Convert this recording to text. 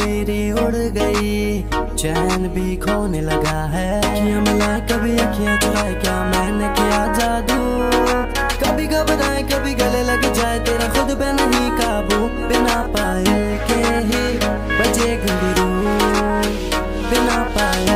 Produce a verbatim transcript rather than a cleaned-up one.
मेरी उड़ गई, चैन भी खोने लगा है। अखियां मिलाए कभी अखियां चुराए, क्या मैंने किया जादू। कभी घबराए कभी गले लग जाए, तेरा खुद पे नहीं काबू। बिना पायल के ही बजे घुंघरू, बिना पायल